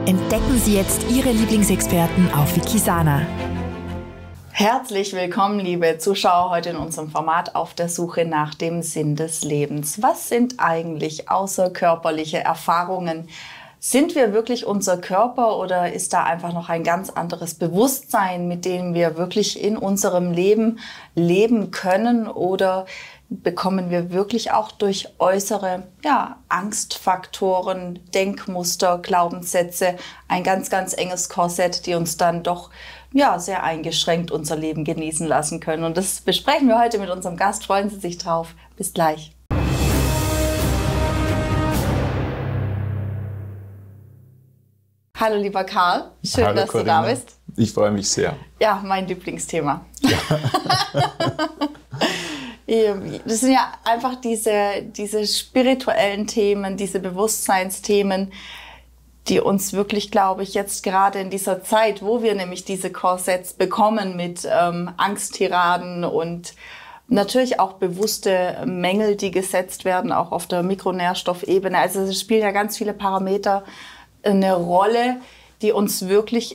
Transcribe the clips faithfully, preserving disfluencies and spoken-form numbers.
Entdecken Sie jetzt Ihre Lieblingsexperten auf Wikisana. Herzlich willkommen, liebe Zuschauer, heute in unserem Format auf der Suche nach dem Sinn des Lebens. Was sind eigentlich außerkörperliche Erfahrungen? Sind wir wirklich unser Körper oder ist da einfach noch ein ganz anderes Bewusstsein, mit dem wir wirklich in unserem Leben leben können? Oder bekommen wir wirklich auch durch äußere ja, Angstfaktoren, Denkmuster, Glaubenssätze ein ganz, ganz enges Korsett, die uns dann doch ja, sehr eingeschränkt unser Leben genießen lassen können? Und das besprechen wir heute mit unserem Gast. Freuen Sie sich drauf. Bis gleich. Hallo lieber Karl, schön, Hallo, dass Corinna. du da bist. Ich freue mich sehr. Ja, mein Lieblingsthema. Ja. Das sind ja einfach diese, diese spirituellen Themen, diese Bewusstseinsthemen, die uns wirklich, glaube ich, jetzt gerade in dieser Zeit, wo wir nämlich diese Korsetts bekommen mit ähm, Angsttiraden und natürlich auch bewusste Mängel, die gesetzt werden, auch auf der Mikronährstoffebene. Also es spielen ja ganz viele Parameter eine Rolle, die uns wirklich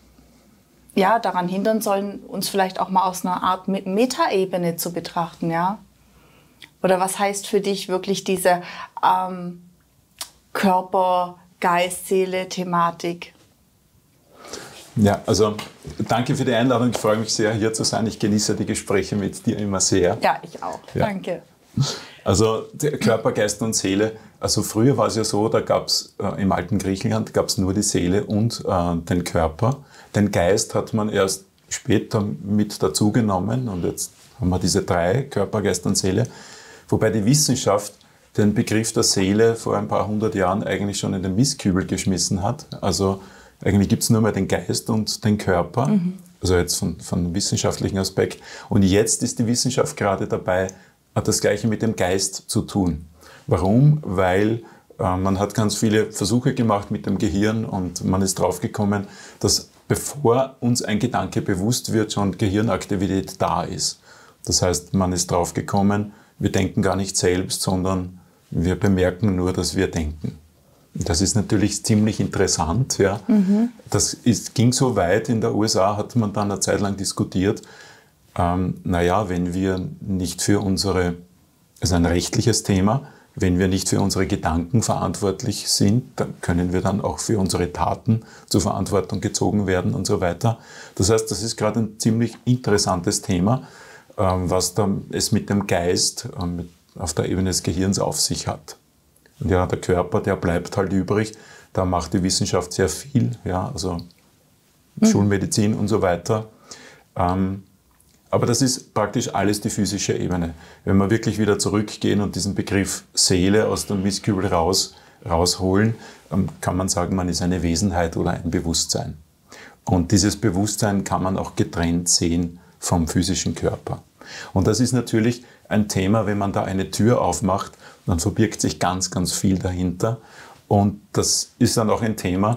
ja, daran hindern sollen, uns vielleicht auch mal aus einer Art Metaebene zu betrachten, ja? Oder was heißt für dich wirklich diese ähm, Körper, Geist, Seele, Thematik? Ja, also danke für die Einladung. Ich freue mich sehr, hier zu sein. Ich genieße die Gespräche mit dir immer sehr. Ja, ich auch. Ja. Danke. Also Körper, Geist und Seele. Also früher war es ja so, da gab es äh, im alten Griechenland gab es nur die Seele und äh, den Körper. Den Geist hat man erst später mit dazugenommen und jetzt haben wir diese drei, Körper, Geist und Seele. Wobei die Wissenschaft den Begriff der Seele vor ein paar hundert Jahren eigentlich schon in den Mistkübel geschmissen hat. Also eigentlich gibt es nur mehr den Geist und den Körper, mhm. also jetzt von, von wissenschaftlichen Aspekt. Und jetzt ist die Wissenschaft gerade dabei, hat das Gleiche mit dem Geist zu tun. Warum? Weil äh, man hat ganz viele Versuche gemacht mit dem Gehirn und man ist draufgekommen, dass bevor uns ein Gedanke bewusst wird, schon Gehirnaktivität da ist. Das heißt, man ist draufgekommen, wir denken gar nicht selbst, sondern wir bemerken nur, dass wir denken. Das ist natürlich ziemlich interessant. Ja. Mhm. Das ist, ging so weit, in der U S A hat man dann eine Zeit lang diskutiert, ähm, naja, wenn wir nicht für unsere, das ist ein rechtliches Thema, wenn wir nicht für unsere Gedanken verantwortlich sind, dann können wir dann auch für unsere Taten zur Verantwortung gezogen werden und so weiter. Das heißt, das ist gerade ein ziemlich interessantes Thema, ähm, was dann es mit dem Geist ähm, mit auf der Ebene des Gehirns auf sich hat. Und ja, der Körper, der bleibt halt übrig. Da macht die Wissenschaft sehr viel, ja, also mhm. Schulmedizin und so weiter. Ähm, aber das ist praktisch alles die physische Ebene. Wenn wir wirklich wieder zurückgehen und diesen Begriff Seele aus dem Mistkübel raus, rausholen, ähm, kann man sagen, man ist eine Wesenheit oder ein Bewusstsein. Und dieses Bewusstsein kann man auch getrennt sehen vom physischen Körper. Und das ist natürlich ein Thema, wenn man da eine Tür aufmacht, dann verbirgt sich ganz, ganz viel dahinter. Und das ist dann auch ein Thema,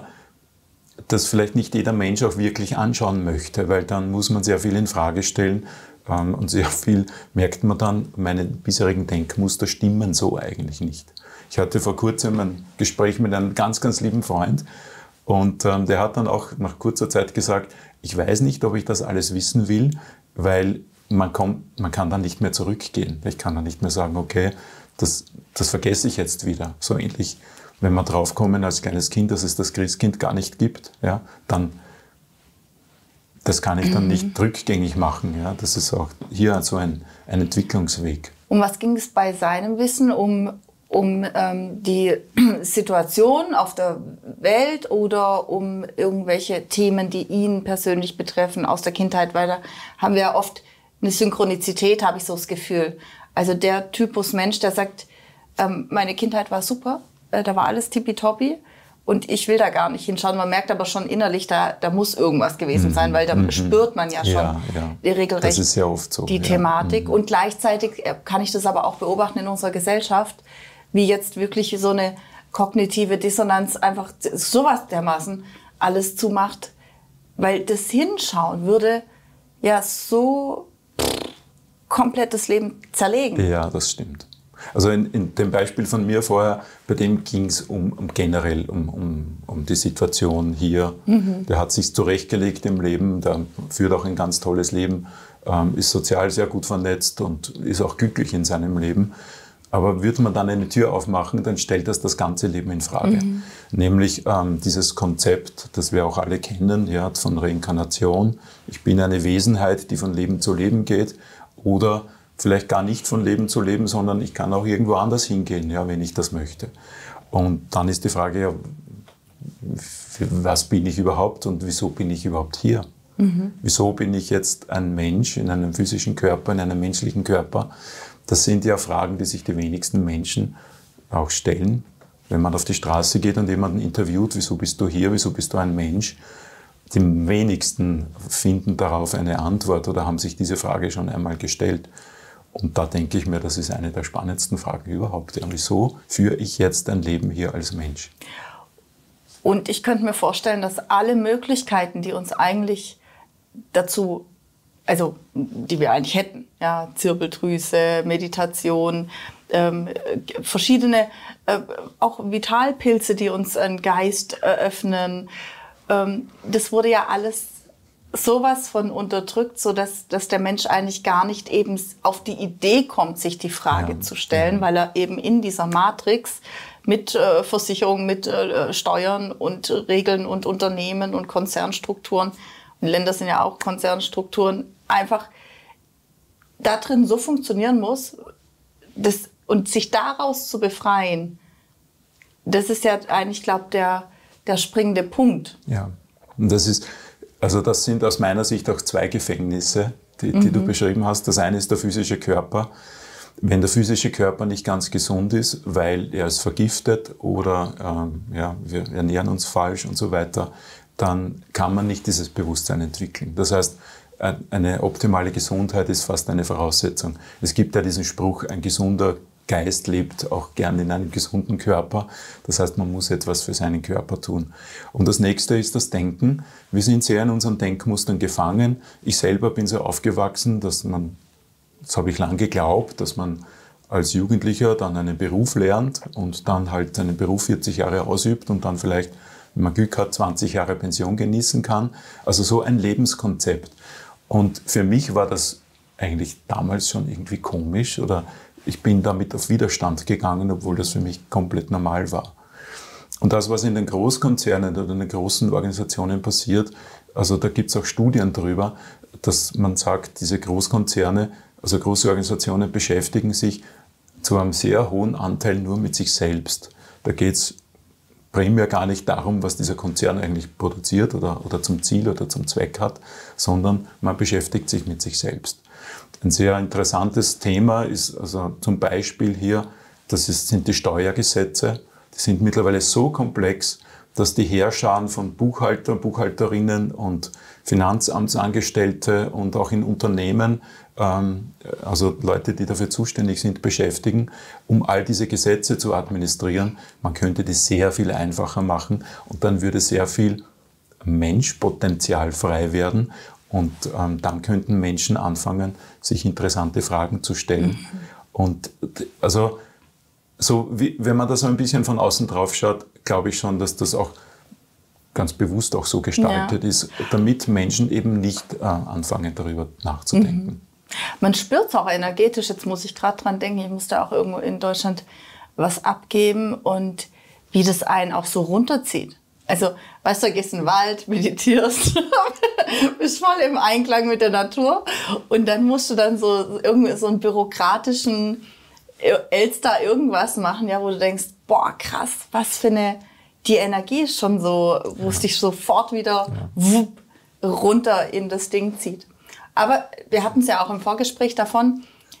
das vielleicht nicht jeder Mensch auch wirklich anschauen möchte, weil dann muss man sehr viel in Frage stellen ähm, und sehr viel merkt man dann, meine bisherigen Denkmuster stimmen so eigentlich nicht. Ich hatte vor kurzem ein Gespräch mit einem ganz, ganz lieben Freund und ähm, der hat dann auch nach kurzer Zeit gesagt, ich weiß nicht, ob ich das alles wissen will, weil Man, kommt, man kann dann nicht mehr zurückgehen. Ich kann dann nicht mehr sagen, okay, das, das vergesse ich jetzt wieder. So ähnlich, wenn wir draufkommen als kleines Kind, dass es das Christkind gar nicht gibt, ja, dann das kann ich dann mhm. nicht rückgängig machen. Ja. Das ist auch hier so ein, ein Entwicklungsweg. Um was ging es bei seinem Wissen? Um, um ähm, die Situation auf der Welt oder um irgendwelche Themen, die ihn persönlich betreffen aus der Kindheit? Weil da haben wir ja oft eine Synchronizität, habe ich so das Gefühl. Also der Typus Mensch, der sagt, ähm, meine Kindheit war super, äh, da war alles tippitoppi und ich will da gar nicht hinschauen. Man merkt aber schon innerlich, da, da muss irgendwas gewesen sein, weil da mhm. spürt man ja schon ja, ja. regelrecht das ist sehr oft so, die ja. Thematik. Mhm. Und gleichzeitig kann ich das aber auch beobachten in unserer Gesellschaft, wie jetzt wirklich so eine kognitive Dissonanz einfach sowas dermaßen alles zumacht. Weil das Hinschauen würde ja so komplett das Leben zerlegen. Ja, das stimmt. Also in, in dem Beispiel von mir vorher, bei dem ging es um, um generell um, um, um die Situation hier. Mhm. Der hat sich zurechtgelegt im Leben, der führt auch ein ganz tolles Leben, ähm, ist sozial sehr gut vernetzt und ist auch glücklich in seinem Leben. Aber würde man dann eine Tür aufmachen, dann stellt das das ganze Leben in Frage. Mhm. Nämlich ähm, dieses Konzept, das wir auch alle kennen, ja, von Reinkarnation. Ich bin eine Wesenheit, die von Leben zu Leben geht. Oder vielleicht gar nicht von Leben zu Leben, sondern ich kann auch irgendwo anders hingehen, ja, wenn ich das möchte. Und dann ist die Frage, ja, was bin ich überhaupt und wieso bin ich überhaupt hier? Mhm. Wieso bin ich jetzt ein Mensch in einem physischen Körper, in einem menschlichen Körper? Das sind ja Fragen, die sich die wenigsten Menschen auch stellen. Wenn man auf die Straße geht und jemanden interviewt, wieso bist du hier, wieso bist du ein Mensch? Die wenigsten finden darauf eine Antwort oder haben sich diese Frage schon einmal gestellt. Und da denke ich mir, das ist eine der spannendsten Fragen überhaupt. Ja, wieso führe ich jetzt ein Leben hier als Mensch? Und ich könnte mir vorstellen, dass alle Möglichkeiten, die uns eigentlich dazu also die wir eigentlich hätten, ja, Zirbeldrüse, Meditation, ähm, verschiedene, äh, auch Vitalpilze, die uns einen Geist eröffnen. Ähm, das wurde ja alles sowas von unterdrückt, so dass, dass der Mensch eigentlich gar nicht eben auf die Idee kommt, sich die Frage ja, zu stellen, ja. weil er eben in dieser Matrix mit äh, Versicherungen, mit äh, Steuern und Regeln und Unternehmen und Konzernstrukturen, und Länder sind ja auch Konzernstrukturen, einfach da drin so funktionieren muss, das, und sich daraus zu befreien, das ist ja eigentlich, glaube ich, der, der springende Punkt. Ja, und das ist, also das sind aus meiner Sicht auch zwei Gefängnisse, die, die mhm. du beschrieben hast. Das eine ist der physische Körper. Wenn der physische Körper nicht ganz gesund ist, weil er ist vergiftet oder ähm, ja, wir ernähren uns falsch und so weiter, dann kann man nicht dieses Bewusstsein entwickeln. Das heißt, eine optimale Gesundheit ist fast eine Voraussetzung. Es gibt ja diesen Spruch, ein gesunder Geist lebt auch gern in einem gesunden Körper. Das heißt, man muss etwas für seinen Körper tun. Und das nächste ist das Denken. Wir sind sehr in unseren Denkmustern gefangen. Ich selber bin so aufgewachsen, dass man, das habe ich lange geglaubt, dass man als Jugendlicher dann einen Beruf lernt und dann halt einen Beruf vierzig Jahre ausübt und dann vielleicht, wenn man Glück hat, zwanzig Jahre Pension genießen kann. Also so ein Lebenskonzept. Und für mich war das eigentlich damals schon irgendwie komisch oder ich bin damit auf Widerstand gegangen, obwohl das für mich komplett normal war. Und das, was in den Großkonzernen oder in den großen Organisationen passiert, also da gibt es auch Studien darüber, dass man sagt, diese Großkonzerne, also große Organisationen beschäftigen sich zu einem sehr hohen Anteil nur mit sich selbst. Da geht es primär gar nicht darum, was dieser Konzern eigentlich produziert oder, oder zum Ziel oder zum Zweck hat, sondern man beschäftigt sich mit sich selbst. Ein sehr interessantes Thema ist also zum Beispiel hier, das ist, sind die Steuergesetze. Die sind mittlerweile so komplex, dass die Heerscharen von Buchhaltern, Buchhalterinnen und Finanzamtsangestellte und auch in Unternehmen, ähm, also Leute, die dafür zuständig sind, beschäftigen, um all diese Gesetze zu administrieren. Man könnte die sehr viel einfacher machen und dann würde sehr viel Menschpotenzial frei werden. Und ähm, dann könnten Menschen anfangen, sich interessante Fragen zu stellen. Mhm. Und also, so wie, wenn man da so ein bisschen von außen drauf schaut, glaube ich schon, dass das auch ganz bewusst auch so gestaltet ja. ist, damit Menschen eben nicht äh, anfangen, darüber nachzudenken. Mhm. Man spürt es auch energetisch. Jetzt muss ich gerade dran denken, ich musste auch irgendwo in Deutschland was abgeben und wie das einen auch so runterzieht. Also, weißt du, gehst in den Wald, meditierst, bist voll im Einklang mit der Natur und dann musst du dann so irgendwie so einen bürokratischen Elster irgendwas machen, ja, wo du denkst, boah, krass, was für eine, die Energie ist schon so, wo ja. es dich sofort wieder ja. wupp, runter in das Ding zieht. Aber wir hatten es ja auch im Vorgespräch davon,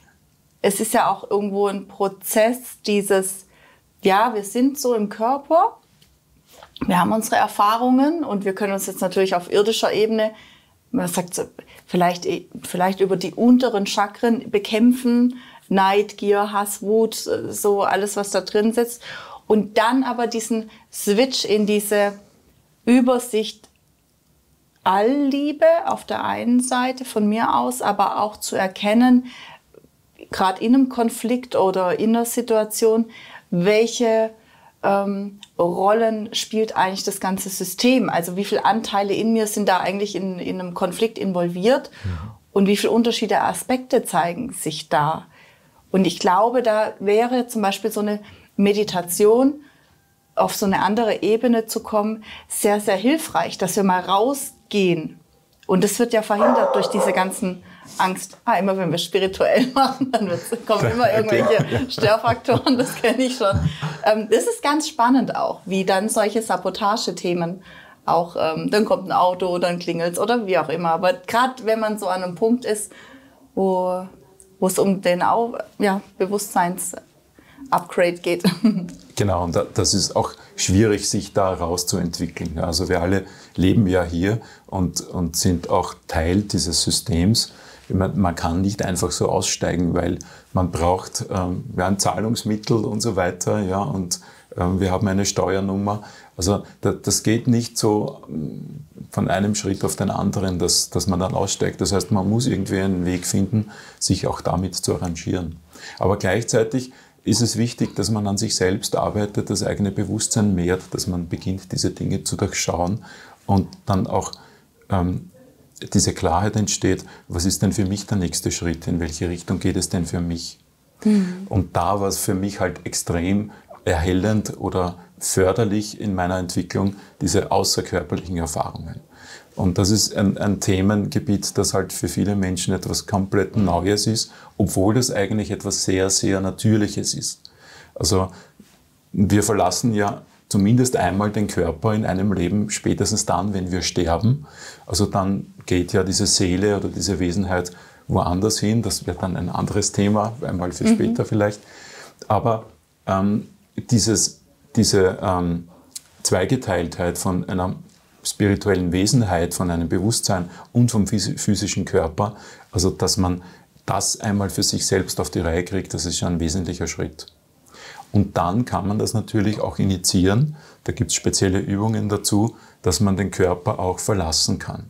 es ist ja auch irgendwo ein Prozess, dieses, ja, wir sind so im Körper, wir haben unsere Erfahrungen und wir können uns jetzt natürlich auf irdischer Ebene, man sagt vielleicht, vielleicht über die unteren Chakren bekämpfen, Neid, Gier, Hass, Wut, so alles, was da drin sitzt. Und dann aber diesen Switch in diese Übersicht Allliebe auf der einen Seite von mir aus, aber auch zu erkennen, gerade in einem Konflikt oder in einer Situation, welche ähm, Rollen spielt eigentlich das ganze System? Also wie viele Anteile in mir sind da eigentlich in, in einem Konflikt involviert mhm. und wie viele unterschiedliche Aspekte zeigen sich da? Und ich glaube, da wäre zum Beispiel so eine Meditation, auf so eine andere Ebene zu kommen, sehr, sehr hilfreich, dass wir mal rausgehen. Und das wird ja verhindert durch diese ganzen Angst. Ah, immer wenn wir spirituell machen, dann kommen immer irgendwelche Störfaktoren, das kenne ich schon. Ähm, das ist ganz spannend auch, wie dann solche Sabotagethemen auch, ähm, dann kommt ein Auto, dann klingelt's oder wie auch immer. Aber gerade wenn man so an einem Punkt ist, wo, wo es um den ja, Bewusstseins-Upgrade geht. Genau, und das ist auch schwierig, sich da rauszuentwickeln. Also wir alle leben ja hier und, und sind auch Teil dieses Systems. Man, man kann nicht einfach so aussteigen, weil man braucht ähm, ja, ein Zahlungsmittel und so weiter. Ja, und ähm, wir haben eine Steuernummer. Also da, das geht nicht so von einem Schritt auf den anderen, dass, dass man dann aussteigt. Das heißt, man muss irgendwie einen Weg finden, sich auch damit zu arrangieren. Aber gleichzeitig ist es wichtig, dass man an sich selbst arbeitet, das eigene Bewusstsein mehrt, dass man beginnt, diese Dinge zu durchschauen und dann auch ähm, diese Klarheit entsteht, was ist denn für mich der nächste Schritt, in welche Richtung geht es denn für mich? Mhm. Und da war es für mich halt extrem erhellend oder förderlich in meiner Entwicklung, diese außerkörperlichen Erfahrungen. Und das ist ein, ein Themengebiet, das halt für viele Menschen etwas komplett Neues ist, obwohl das eigentlich etwas sehr, sehr Natürliches ist. Also wir verlassen ja zumindest einmal den Körper in einem Leben, spätestens dann, wenn wir sterben. Also dann geht ja diese Seele oder diese Wesenheit woanders hin. Das wird dann ein anderes Thema, einmal für mhm. später vielleicht. Aber ähm, dieses, diese ähm, Zweigeteiltheit von einer spirituellen Wesenheit, von einem Bewusstsein und vom physischen Körper, also dass man das einmal für sich selbst auf die Reihe kriegt, das ist schon ein wesentlicher Schritt. Und dann kann man das natürlich auch initiieren, da gibt es spezielle Übungen dazu, dass man den Körper auch verlassen kann.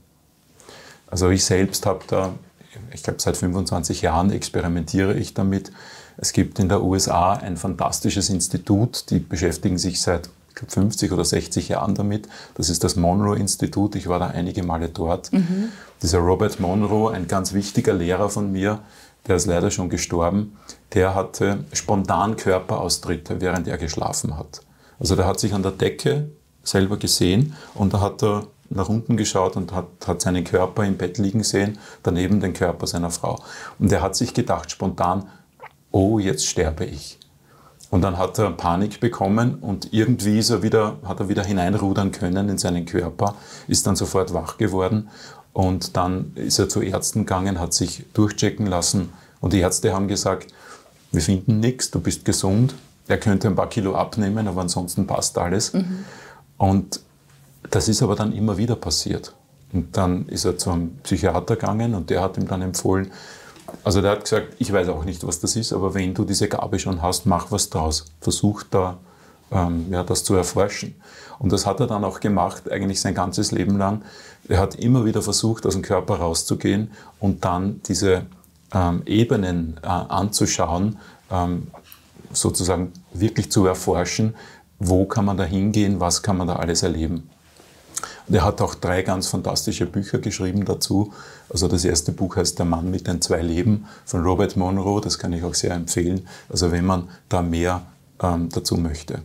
Also ich selbst habe da, ich glaube seit fünfundzwanzig Jahren experimentiere ich damit. Es gibt in der U S A ein fantastisches Institut, die beschäftigen sich seit fünfzig oder sechzig Jahren damit. Das ist das Monroe-Institut. Ich war da einige Male dort. Mhm. Dieser Robert Monroe, ein ganz wichtiger Lehrer von mir, der ist leider schon gestorben, der hatte spontan Körperaustritte, während er geschlafen hat. Also der hat sich an der Decke selber gesehen und da hat er nach unten geschaut und hat, hat seinen Körper im Bett liegen sehen, daneben den Körper seiner Frau. Und er hat sich gedacht spontan, oh, jetzt sterbe ich. Und dann hat er Panik bekommen und irgendwie ist er wieder, hat er wieder hineinrudern können in seinen Körper, ist dann sofort wach geworden und dann ist er zu Ärzten gegangen, hat sich durchchecken lassen und die Ärzte haben gesagt, wir finden nichts, du bist gesund, er könnte ein paar Kilo abnehmen, aber ansonsten passt alles. Mhm. Und das ist aber dann immer wieder passiert. Und dann ist er zu einem Psychiater gegangen und der hat ihm dann empfohlen, also der hat gesagt, ich weiß auch nicht, was das ist, aber wenn du diese Gabe schon hast, mach was draus. Versuch da, ähm, ja, das zu erforschen. Und das hat er dann auch gemacht, eigentlich sein ganzes Leben lang. Er hat immer wieder versucht, aus dem Körper rauszugehen und dann diese ähm, Ebenen äh, anzuschauen, ähm, sozusagen wirklich zu erforschen, wo kann man da hingehen, was kann man da alles erleben. Und er hat auch drei ganz fantastische Bücher geschrieben dazu. Also das erste Buch heißt Der Mann mit den zwei Leben von Robert Monroe. Das kann ich auch sehr empfehlen, also wenn man da mehr ähm, dazu möchte.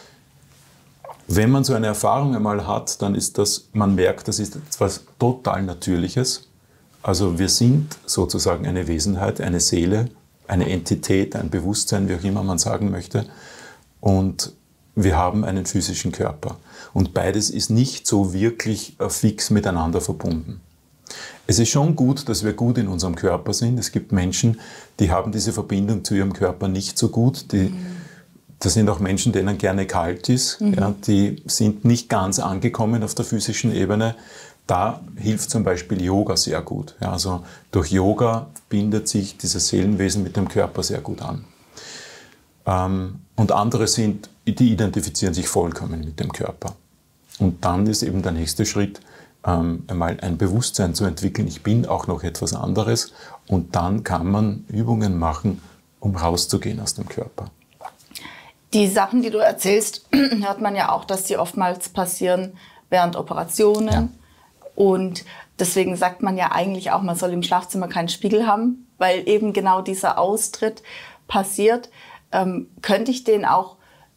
Wenn man so eine Erfahrung einmal hat, dann ist das, man merkt, das ist etwas total Natürliches. Also wir sind sozusagen eine Wesenheit, eine Seele, eine Entität, ein Bewusstsein, wie auch immer man sagen möchte. Und wir haben einen physischen Körper. Und beides ist nicht so wirklich fix miteinander verbunden. Es ist schon gut, dass wir gut in unserem Körper sind. Es gibt Menschen, die haben diese Verbindung zu ihrem Körper nicht so gut. Die, mhm. Das sind auch Menschen, denen gerne kalt ist. Mhm. Ja, die sind nicht ganz angekommen auf der physischen Ebene. Da hilft zum Beispiel Yoga sehr gut. Ja, also durch Yoga bindet sich dieses Seelenwesen mit dem Körper sehr gut an. Ähm, und andere sind, die identifizieren sich vollkommen mit dem Körper. Und dann ist eben der nächste Schritt, ähm, einmal ein Bewusstsein zu entwickeln, ich bin auch noch etwas anderes, und dann kann man Übungen machen, um rauszugehen aus dem Körper. Die Sachen, die du erzählst, hört man ja auch, dass sie oftmals passieren während Operationen. Ja. Und deswegen sagt man ja eigentlich auch, man soll im Schlafzimmer keinen Spiegel haben, weil eben genau dieser Austritt passiert. Ähm, könnte ich den auch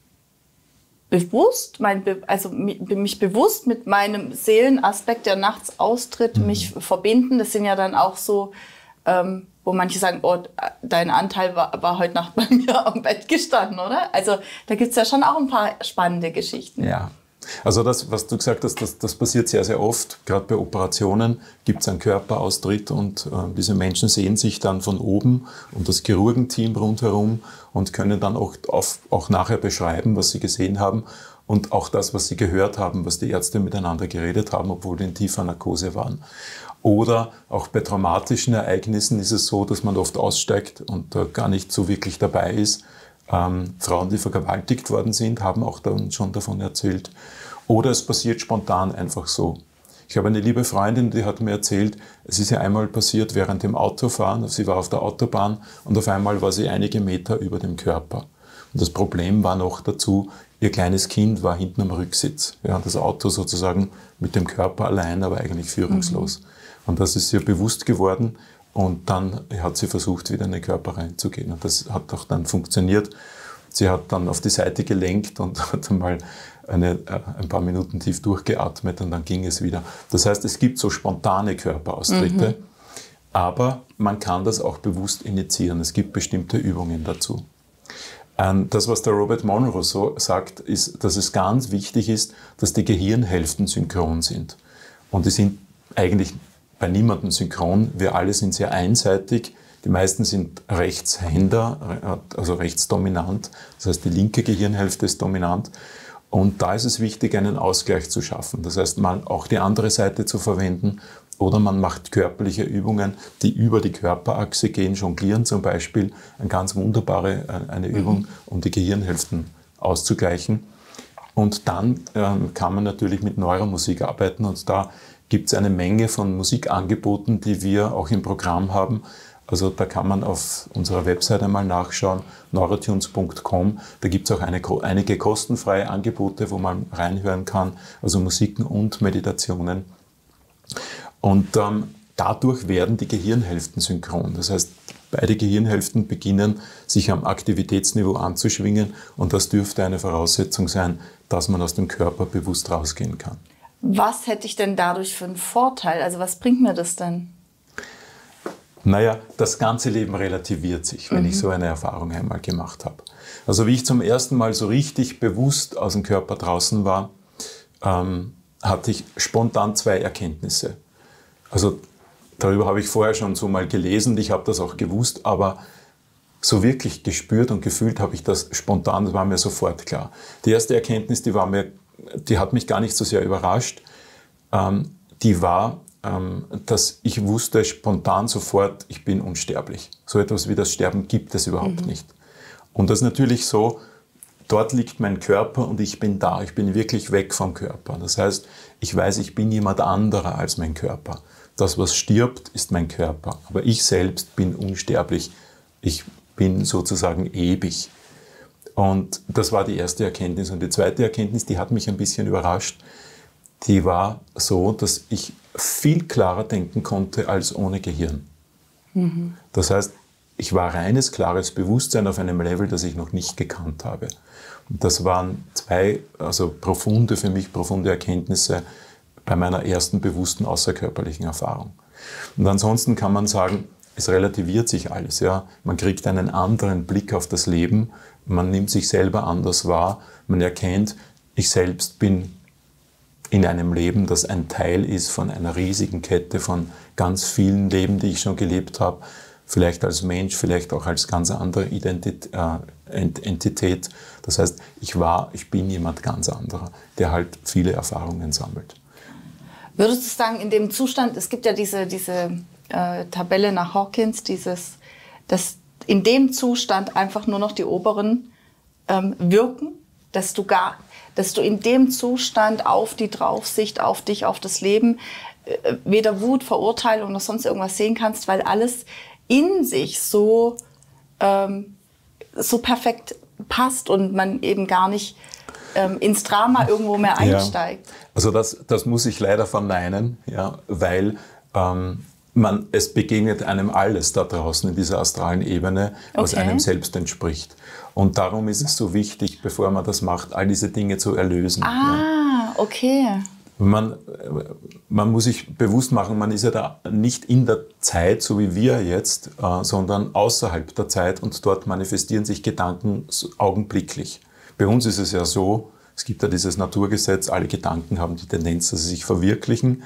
bewusst, mein Be- also mich bewusst mit meinem Seelenaspekt, der nachts austritt, mhm. mich verbinden? Das sind ja dann auch so, ähm, wo manche sagen, oh, dein Anteil war, war heute Nacht bei mir am Bett gestanden, oder? Also da gibt es ja schon auch ein paar spannende Geschichten. Ja, also das, was du gesagt hast, das, das passiert sehr, sehr oft. Gerade bei Operationen gibt es einen Körperaustritt, und äh, diese Menschen sehen sich dann von oben und das Chirurgenteam rundherum und können dann auch, auf, auch nachher beschreiben, was sie gesehen haben, und auch das, was sie gehört haben, was die Ärzte miteinander geredet haben, obwohl die in tiefer Narkose waren. Oder auch bei traumatischen Ereignissen ist es so, dass man oft aussteigt und äh, gar nicht so wirklich dabei ist. Ähm, Frauen, die vergewaltigt worden sind, haben auch dann schon davon erzählt. Oder es passiert spontan einfach so. Ich habe eine liebe Freundin, die hat mir erzählt, es ist ja einmal passiert während dem Autofahren, sie war auf der Autobahn und auf einmal war sie einige Meter über dem Körper. Und das Problem war noch dazu, ihr kleines Kind war hinten am Rücksitz. Ja, das Auto sozusagen mit dem Körper allein, aber eigentlich führungslos. Mhm. Und das ist ihr bewusst geworden. Und dann hat sie versucht, wieder in den Körper reinzugehen. Und das hat auch dann funktioniert. Sie hat dann auf die Seite gelenkt und hat einmal eine, äh, ein paar Minuten tief durchgeatmet, und dann ging es wieder. Das heißt, es gibt so spontane Körperaustritte, mhm. aber man kann das auch bewusst initiieren. Es gibt bestimmte Übungen dazu. Ähm, das, was der Robert Monroe so sagt, ist, dass es ganz wichtig ist, dass die Gehirnhälften synchron sind. Und die sind eigentlich bei niemandem synchron. Wir alle sind sehr einseitig. Die meisten sind Rechtshänder, also rechtsdominant. Das heißt, die linke Gehirnhälfte ist dominant. Und da ist es wichtig, einen Ausgleich zu schaffen. Das heißt, mal auch die andere Seite zu verwenden. Oder man macht körperliche Übungen, die über die Körperachse gehen. Jonglieren zum Beispiel, eine ganz wunderbare eine Übung, mhm. um die Gehirnhälften auszugleichen. Und dann ähm, kann man natürlich mit Neuromusik arbeiten. Und da gibt es eine Menge von Musikangeboten, die wir auch im Programm haben. Also da kann man auf unserer Website einmal nachschauen, neurotunes punkt com. Da gibt es auch eine, einige kostenfreie Angebote, wo man reinhören kann, also Musiken und Meditationen. Und ähm, dadurch werden die Gehirnhälften synchron. Das heißt, beide Gehirnhälften beginnen, sich am Aktivitätsniveau anzuschwingen, und das dürfte eine Voraussetzung sein, dass man aus dem Körper bewusst rausgehen kann. Was hätte ich denn dadurch für einen Vorteil? Also was bringt mir das denn? Naja, das ganze Leben relativiert sich, wenn mhm. ich so eine Erfahrung einmal gemacht habe. Also wie ich zum ersten Mal so richtig bewusst aus dem Körper draußen war, ähm, hatte ich spontan zwei Erkenntnisse. Also darüber habe ich vorher schon so mal gelesen, ich habe das auch gewusst, aber so wirklich gespürt und gefühlt habe ich das spontan, das war mir sofort klar. Die erste Erkenntnis, die war mir, die hat mich gar nicht so sehr überrascht, ähm, die war, dass ich wusste spontan sofort, ich bin unsterblich. So etwas wie das Sterben gibt es überhaupt mhm. nicht. Und das ist natürlich so, dort liegt mein Körper und ich bin da. Ich bin wirklich weg vom Körper. Das heißt, ich weiß, ich bin jemand anderer als mein Körper. Das, was stirbt, ist mein Körper. Aber ich selbst bin unsterblich. Ich bin sozusagen ewig. Und das war die erste Erkenntnis. Und die zweite Erkenntnis, die hat mich ein bisschen überrascht. Die war so, dass ich viel klarer denken konnte als ohne Gehirn. Mhm. Das heißt, ich war reines, klares Bewusstsein auf einem Level, das ich noch nicht gekannt habe. Und das waren zwei, also profunde, für mich profunde Erkenntnisse bei meiner ersten bewussten außerkörperlichen Erfahrung. Und ansonsten kann man sagen, es relativiert sich alles. Ja? Man kriegt einen anderen Blick auf das Leben, man nimmt sich selber anders wahr, man erkennt, ich selbst bin in einem Leben, das ein Teil ist von einer riesigen Kette von ganz vielen Leben, die ich schon gelebt habe, vielleicht als Mensch, vielleicht auch als ganz andere Identität, äh, Entität. Das heißt, ich war, ich bin jemand ganz anderer, der halt viele Erfahrungen sammelt. Würdest du sagen, in dem Zustand, es gibt ja diese, diese äh, Tabelle nach Hawkins, dieses, dass in dem Zustand einfach nur noch die oberen ähm, wirken, dass du gar, dass du in dem Zustand auf die Draufsicht, auf dich, auf das Leben, äh, weder Wut, Verurteilung noch sonst irgendwas sehen kannst, weil alles in sich so, ähm, so perfekt passt und man eben gar nicht ähm, ins Drama irgendwo mehr einsteigt. Ja. Also das, das muss ich leider verneinen, ja, weil ähm, man, es begegnet einem alles da draußen in dieser astralen Ebene, was Okay. einem selbst entspricht. Und darum ist es so wichtig, bevor man das macht, all diese Dinge zu erlösen. Ja. Ah, okay. Man, man muss sich bewusst machen, man ist ja da nicht in der Zeit, so wie wir jetzt, äh, sondern außerhalb der Zeit und dort manifestieren sich Gedanken so augenblicklich. Bei uns ist es ja so, es gibt ja dieses Naturgesetz, alle Gedanken haben die Tendenz, dass sie sich verwirklichen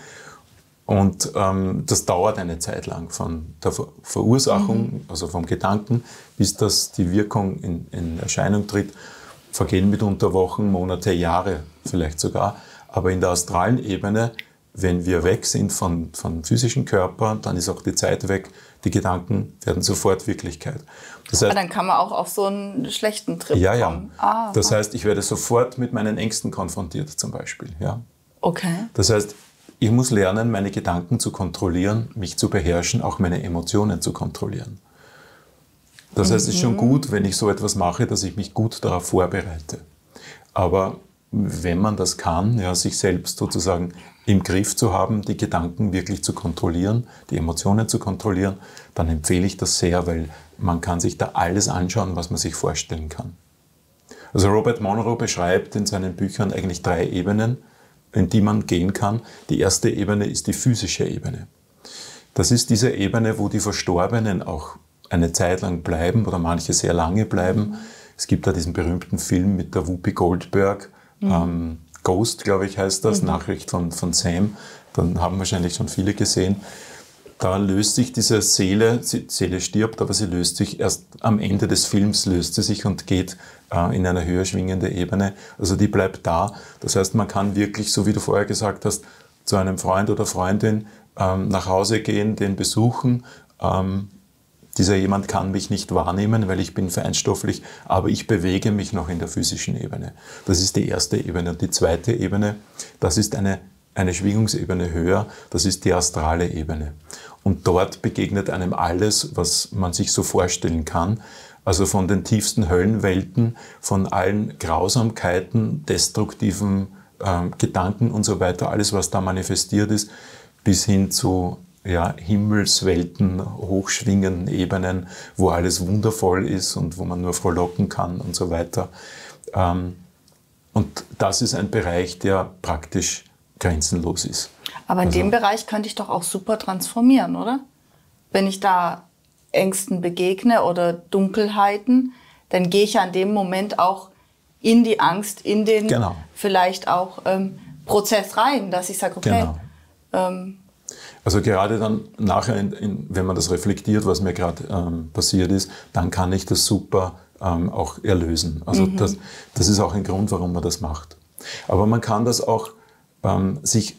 und ähm, das dauert eine Zeit lang von der Ver Verursachung, mhm. also vom Gedanken, bis das die Wirkung in, in Erscheinung tritt, vergehen mitunter Wochen, Monate, Jahre vielleicht sogar. Aber in der astralen Ebene, wenn wir weg sind von, von physischen Körper, dann ist auch die Zeit weg, die Gedanken werden sofort Wirklichkeit. Das heißt, Aber dann kann man auch auf so einen schlechten Trip ja, kommen. ja. Ah, das heißt, ich werde sofort mit meinen Ängsten konfrontiert zum Beispiel. Ja. Okay. Das heißt, ich muss lernen, meine Gedanken zu kontrollieren, mich zu beherrschen, auch meine Emotionen zu kontrollieren. Das heißt, es ist schon gut, wenn ich so etwas mache, dass ich mich gut darauf vorbereite. Aber wenn man das kann, ja, sich selbst sozusagen im Griff zu haben, die Gedanken wirklich zu kontrollieren, die Emotionen zu kontrollieren, dann empfehle ich das sehr, weil man kann sich da alles anschauen, was man sich vorstellen kann. Also Robert Monroe beschreibt in seinen Büchern eigentlich drei Ebenen, in die man gehen kann. Die erste Ebene ist die physische Ebene. Das ist diese Ebene, wo die Verstorbenen auch eine Zeit lang bleiben oder manche sehr lange bleiben. Es gibt da diesen berühmten Film mit der Whoopi Goldberg, Mhm. Ähm, Ghost, glaube ich, heißt das, mhm. Nachricht von, von Sam, dann haben wahrscheinlich schon viele gesehen. Da löst sich diese Seele, die Seele stirbt, aber sie löst sich erst am Ende des Films, löst sie sich und geht äh, in eine höher schwingende Ebene. Also die bleibt da. Das heißt, man kann wirklich, so wie du vorher gesagt hast, zu einem Freund oder Freundin ähm, nach Hause gehen, den besuchen. Ähm, Dieser jemand kann mich nicht wahrnehmen, weil ich bin feinstofflich, aber ich bewege mich noch in der physischen Ebene. Das ist die erste Ebene. Und die zweite Ebene, das ist eine, eine Schwingungsebene höher, das ist die astrale Ebene. Und dort begegnet einem alles, was man sich so vorstellen kann. Also von den tiefsten Höllenwelten, von allen Grausamkeiten, destruktiven äh, Gedanken und so weiter, alles, was da manifestiert ist, bis hin zu ja, Himmelswelten, hochschwingenden Ebenen, wo alles wundervoll ist und wo man nur frohlocken kann und so weiter. Ähm, und das ist ein Bereich, der praktisch grenzenlos ist. Aber in also, dem Bereich könnte ich doch auch super transformieren, oder? Wenn ich da Ängsten begegne oder Dunkelheiten, dann gehe ich ja in dem Moment auch in die Angst, in den genau. vielleicht auch ähm, Prozess rein, dass ich sage, okay, genau. ähm, Also gerade dann nachher, in, in, wenn man das reflektiert, was mir gerade ähm, passiert ist, dann kann ich das super ähm, auch erlösen. Also mhm. das, das ist auch ein Grund, warum man das macht. Aber man kann das auch ähm, sich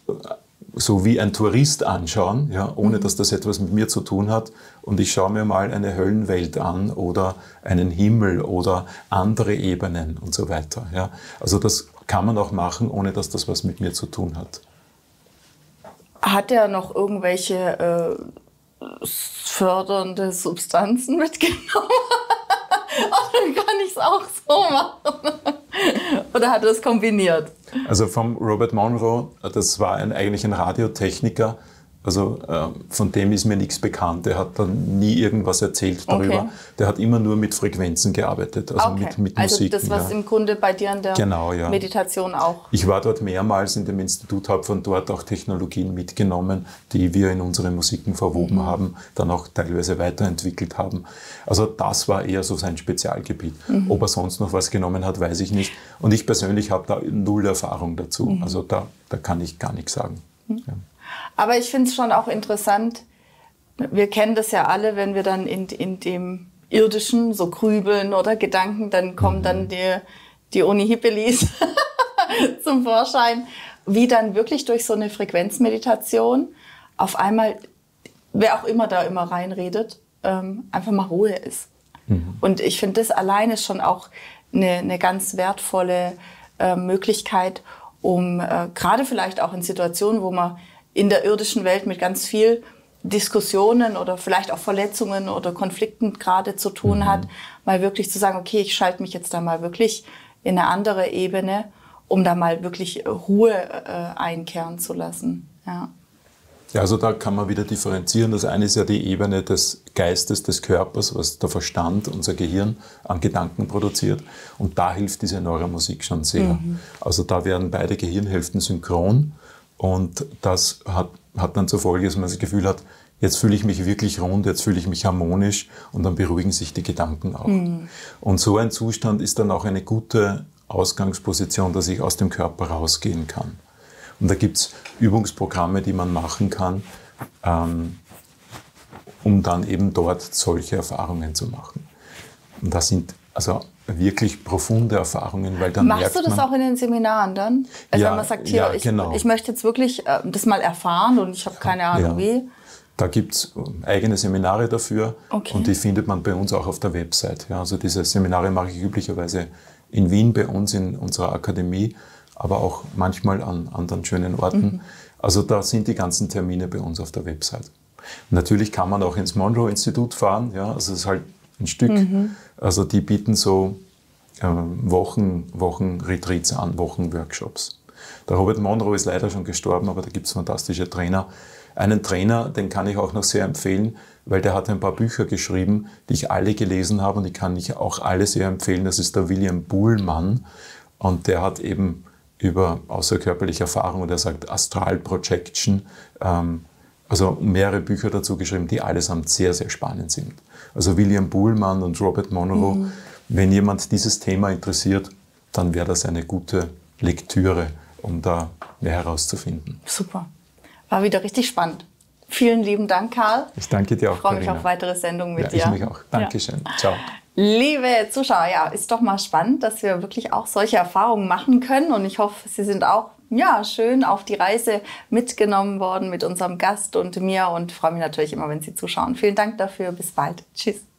so wie ein Tourist anschauen, ja, ohne mhm. dass das etwas mit mir zu tun hat. Und ich schaue mir mal eine Höllenwelt an oder einen Himmel oder andere Ebenen und so weiter. Ja. Also das kann man auch machen, ohne dass das was mit mir zu tun hat. Hat er noch irgendwelche äh, fördernde Substanzen mitgenommen? Oder kann ich es auch so machen? Oder hat er es kombiniert? Also vom Robert Monroe, das war ein, eigentlich ein Radiotechniker, also äh, von dem ist mir nichts bekannt. Der hat dann nie irgendwas erzählt darüber. Okay. Der hat immer nur mit Frequenzen gearbeitet, also okay. mit, mit also Musik. Also das, was ja. im Grunde bei dir in der genau, ja. Meditation auch... Ich war dort mehrmals in dem Institut, habe von dort auch Technologien mitgenommen, die wir in unsere Musiken verwoben mhm. haben, dann auch teilweise weiterentwickelt haben. Also das war eher so sein Spezialgebiet. Mhm. Ob er sonst noch was genommen hat, weiß ich nicht. Und ich persönlich habe da null Erfahrung dazu. Mhm. Also da, da kann ich gar nichts sagen. Mhm. Ja. Aber ich finde es schon auch interessant, wir kennen das ja alle, wenn wir dann in, in dem Irdischen so grübeln oder Gedanken, dann kommen mhm. dann die, die Uni-Hippilis zum Vorschein, wie dann wirklich durch so eine Frequenzmeditation auf einmal, wer auch immer da immer reinredet, ähm, einfach mal Ruhe ist. Mhm. Und ich finde, das allein ist schon auch eine, eine ganz wertvolle äh, Möglichkeit, um äh, gerade vielleicht auch in Situationen, wo man in der irdischen Welt mit ganz viel Diskussionen oder vielleicht auch Verletzungen oder Konflikten gerade zu tun mhm. hat, mal wirklich zu sagen, okay, ich schalte mich jetzt da mal wirklich in eine andere Ebene, um da mal wirklich Ruhe äh, einkehren zu lassen. Ja. Ja, also da kann man wieder differenzieren. Das eine ist ja die Ebene des Geistes, des Körpers, was der Verstand, unser Gehirn an Gedanken produziert. Und da hilft diese Neuromusik schon sehr. Mhm. Also da werden beide Gehirnhälften synchron. Und das hat, hat dann zur Folge, dass man das Gefühl hat, jetzt fühle ich mich wirklich rund, jetzt fühle ich mich harmonisch und dann beruhigen sich die Gedanken auch. Mhm. Und so ein Zustand ist dann auch eine gute Ausgangsposition, dass ich aus dem Körper rausgehen kann. Und da gibt es Übungsprogramme, die man machen kann, ähm, um dann eben dort solche Erfahrungen zu machen. Und das sind also wirklich profunde Erfahrungen, weil dann Machst merkt du das man, auch in den Seminaren dann? Also ja, wenn man sagt, hier, ja, ich, genau. ich möchte jetzt wirklich äh, das mal erfahren und ich habe keine Ahnung ja. wie. Da gibt es eigene Seminare dafür Okay. und die findet man bei uns auch auf der Website. Ja, also diese Seminare mache ich üblicherweise in Wien bei uns in unserer Akademie, aber auch manchmal an anderen schönen Orten. Mhm. Also da sind die ganzen Termine bei uns auf der Website. Natürlich kann man auch ins Monroe-Institut fahren, ja, also es ist halt ein Stück. Mhm. Also die bieten so äh, Wochen, Wochen-Retreats an, Wochen-Workshops. Der Robert Monroe ist leider schon gestorben, aber da gibt es fantastische Trainer. Einen Trainer, den kann ich auch noch sehr empfehlen, weil der hat ein paar Bücher geschrieben, die ich alle gelesen habe und die kann ich auch alle sehr empfehlen. Das ist der William Buhlmann und der hat eben über außerkörperliche Erfahrung, und er sagt Astral Projection, ähm, also mehrere Bücher dazu geschrieben, die allesamt sehr, sehr spannend sind. Also William Buhlmann und Robert Monroe, mhm. wenn jemand dieses Thema interessiert, dann wäre das eine gute Lektüre, um da mehr herauszufinden. Super. War wieder richtig spannend. Vielen lieben Dank, Karl. Ich danke dir auch, Ich freue mich Carina. auf weitere Sendungen mit ja, dir. Ich mich auch. Dankeschön. Ja. Ciao. Liebe Zuschauer, ja, ist doch mal spannend, dass wir wirklich auch solche Erfahrungen machen können. Und ich hoffe, Sie sind auch ja, schön auf die Reise mitgenommen worden mit unserem Gast und mir. Und freue mich natürlich immer, wenn Sie zuschauen. Vielen Dank dafür. Bis bald. Tschüss.